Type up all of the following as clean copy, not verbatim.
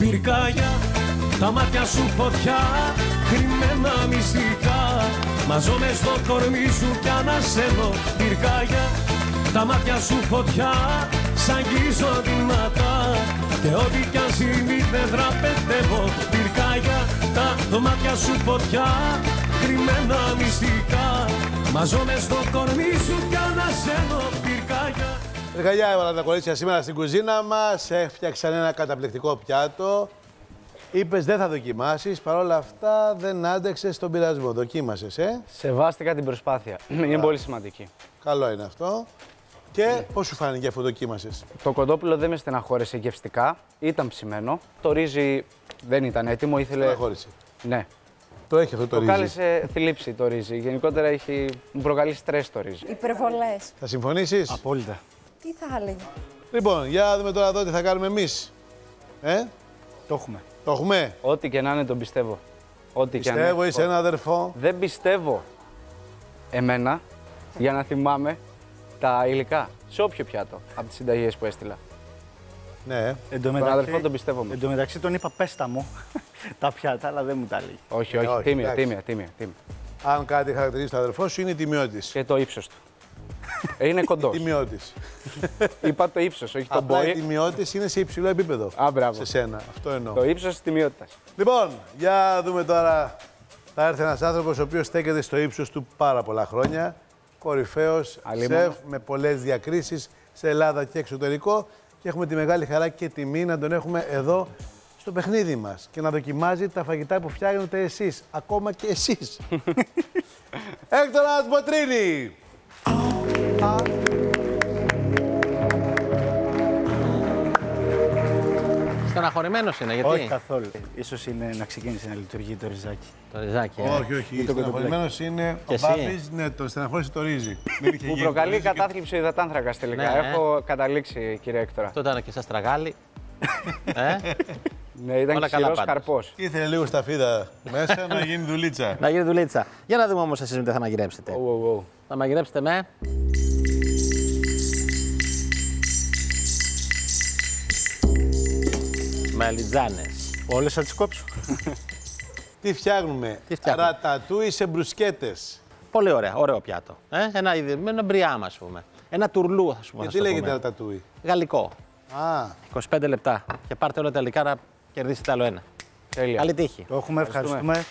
πυρκάγια, τα μάτια σου φωτιά, κρυμμένα μυστικά. Μαζώνε στο κορμί σου κι ανασένω πυρκάγια, τα μάτια σου φωτιά, σ' αγγίζω δυνατά. Και ό,τι κι αν συμβεί δεν δραπετεύω πυρκάγια, τα μάτια σου φωτιά, κρυμμένα μυστικά. Μαζώνε στο κορμί σου κι ανασένω πυρκάγια. Πυρκαγιά έβαλαν τα κορίτσια σήμερα στην κουζίνα μας, έφτιαξαν ένα καταπληκτικό πιάτο. Είπες δεν θα δοκιμάσεις, παρόλα αυτά δεν άντεξες στον πειρασμό. Δοκίμασες, Σεβάστηκα την προσπάθεια. Είναι πολύ σημαντική. Καλό είναι αυτό. Και πώς σου φάνηκε αφού δοκίμασες? Το κοντόπουλο δεν με στεναχώρησε γευστικά, ήταν ψημένο. Το ρύζι δεν ήταν έτοιμο, ήθελε... Στεναχώρησε. Ναι. Το έχει αυτό το ρύζι. Προκάλεσε θλίψη το ρύζι. Γενικότερα μου προκαλεί στρες το ρύζι. Υπερβολές. Θα συμφωνήσεις? Απόλυτα. Τι θα έλεγε? Λοιπόν, για να δούμε τώρα εδώ τι θα κάνουμε εμείς. Το έχουμε. Το έχουμε. Ό,τι και να είναι τον πιστεύω. Ό,τι και Πιστεύω, αν είσαι ένα αδερφό. Δεν πιστεύω εμένα για να θυμάμαι τα υλικά σε όποιο πιάτο από τις συνταγές που έστειλα. Ναι. Τον αδερφό τον πιστεύω. Εν τω μεταξύ τον είπα πέστα μου τα πιάτα, αλλά δεν μου τα λέει. Όχι, όχι, όχι. Τίμια, εντάξει. τίμια. Αν κάτι χαρακτηρίζει τον αδερφό σου είναι η τιμιότης. Και το ύψος του. Είναι κοντός. Τιμιότης. Είπα το ύψος, όχι το Απλά η μπόι. τιμιότης είναι σε υψηλό επίπεδο. Α, μπράβο. Σε σένα. Αυτό εννοώ. Το ύψος της τιμιότητας. Λοιπόν, για να δούμε τώρα. Θα έρθει ένας άνθρωπος ο οποίος στέκεται στο ύψος του πάρα πολλά χρόνια. Κορυφαίος σεφ με πολλές διακρίσεις σε Ελλάδα και εξωτερικό. Και έχουμε τη μεγάλη χαρά και τιμή να τον έχουμε εδώ στο παιχνίδι μας και να δοκιμάζει τα φαγητά που φτιάχνετε εσείς. Ακόμα και εσείς. Έκτορας Μποτρίνη! Στεναχωρημένος είναι, γιατί? Όχι καθόλου. Ίσως είναι να ξεκίνησε να λειτουργεί το ριζάκι. Το ριζάκι, Όχι, όχι. Στεναχωρημένος είναι ο Μπάπης. Ναι, τον στεναχώρησε το ρύζι. Μου προκαλεί κατάθλιψη υδατάνθρακας τελικά. Ναι. Έχω καταλήξει, κύριε Έκτορα. Αυτό ήταν και σαν στραγάλι. Ναι, ήταν Όλα και καλά ξηρός πάντως. καρπός. Ήθελε λίγο σταφίδα μέσα να γίνει δουλίτσα. Να γίνει δουλίτσα. Για να δούμε όμως εσείς τι θα μαγειρέψετε. Θα μαγειρέψετε με... Μελιτζάνες. Όλες θα τις κόψω. Τι φτιάχνουμε? Ρατατούι σε μπρουσκέτες. Πολύ ωραία, ωραίο πιάτο. Ένα μπριάμα, ας πούμε. Ένα τουρλού, ας πούμε. Και τι λέγεται ρατατούι? Γαλλικό. Α, 25 λεπτά. Και πάρτε όλα τα υλικά να κερδίσετε άλλο ένα. Τέλεια. Καλή τύχη. Το έχουμε, ευχαριστούμε.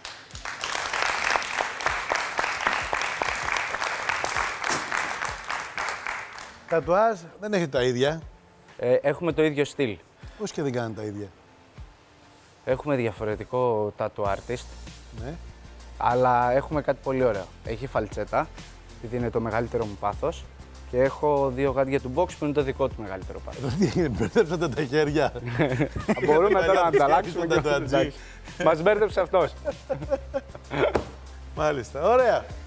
τατουάζ δεν έχετε τα ίδια. Έχουμε το ίδιο στυλ. Πώς και δεν κάνετε τα ίδια? Έχουμε διαφορετικό tattoo artist, Ναι. αλλά έχουμε κάτι πολύ ωραίο. Έχει φαλτσέτα, επειδή είναι το μεγαλύτερο μου πάθος, και έχω δύο γάντια του box που είναι το δικό του μεγαλύτερο πάθος. Μπερδέψατε τα χέρια. Μπορούμε τώρα να ανταλλάξουμε το τατουατζή. Μας μπέρδεψε αυτός. Μάλιστα, ωραία.